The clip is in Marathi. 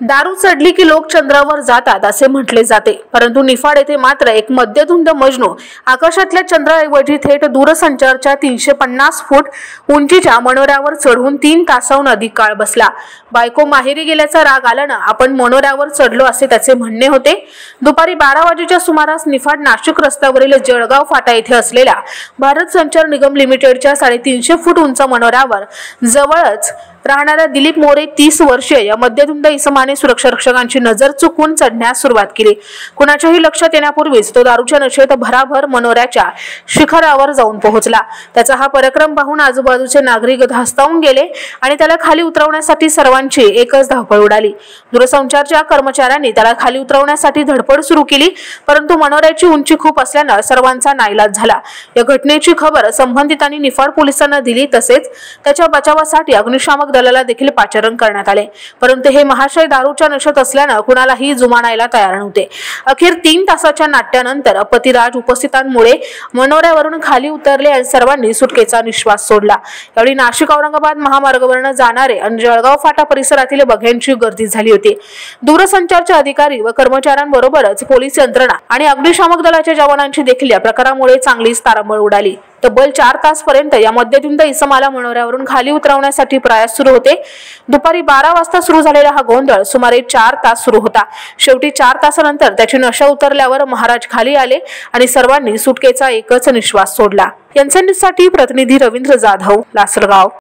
दारू चढली की लोक चंद्रावर जातात असे म्हटले जाते, परंतु निफाड येथे मात्र एक मध्यधुंद मजनू आकाशातल्या चंद्राऐवजी थेट दूरसंचारच्या 350 फूट उंचीच्या मनोऱ्यावर चढून 3 तासाहून अधिक काळ बसला। बायको माहेरी गेल्याचा राग आल्याने आपण मनोऱ्यावर चढलो असे त्याचे म्हणणे होते। दुपारी 12 वाजेच्या सुमारास निफाड नाशिक रस्त्यावरील जळगाव फाटा येथे असलेल्या भारत संचार निगम लिमिटेडच्या 350 फूट उंच मनोऱ्यावर जवळच राहणाऱ्या दिलीप मोरे 30 वर्षीय या मध्यधुंद इसमाने सुरक्षा रक्षकांची नजर चुकवून चढण्यास सुरुवात केली। कुणाच्याही लक्षात येण्यापूर्वीच तो दारूच्या नशेत भराभर मनोऱ्याच्या शिखरावर जाऊन पोहोचला। त्याचा हा पराक्रम पाहून आजूबाजूचे नागरिक धास्तावून गेले आणि त्याला खाली उतरवण्यासाठी सर्वांची एकच धावपळ उडाली। दूरसंचारच्या कर्मचाऱ्यांनी त्याला खाली उतरवण्यासाठी धडपड सुरू केली, परंतु मनोऱ्याची उंची खूप असल्याने सर्वांचा नाईलाज झाला। या घटनेची खबर संबंधितांनी निफाड पोलिसांना दिली, तसेच त्याच्या बचावासाठी अग्निशामक दलाला देखील पाचारण करण्यात आले, परंतु हे महाशय दारूच्या नशेत असल्याने कुणालाही जुमानायला तयार नव्हते। अखेर 3 तासाच्या नाट्यानंतर पतिराज उपस्थितांमुळे मनोऱ्यावरून खाली उतरले आणि सर्वांनी सुटकेचा निश्वास सोडला। यावेळी नाशिक औरंगाबाद महामार्गावरून जाणारे आणि जळगाव फाटा परिसरातील बघ्यांची गर्दी झाली होती। दूरसंचारचे अधिकारी व कर्मचाऱ्यांबरोबरच पोलीस यंत्रणा आणि अग्निशामक दलाच्या जवानांची देखील या प्रकारामुळे चांगलीच तारांबळ उडाली। तब्बल 4 तासपर्यंत या मध्यधुंद इसमाला मनोऱ्यावरून खाली उतरवण्यासाठी प्रयास सुरू होते। दुपारी 12 वाजता सुरू झालेला हा गोंधळ सुमारे 4 तास सुरू होता। शेवटी 4 तासानंतर त्याची नशा उतरल्यावर महाराज खाली आले आणि सर्वांनी सुटकेचा एकच निश्वास सोडला। यांसाठी प्रतिनिधी रवींद्र जाधव, लासलगाव।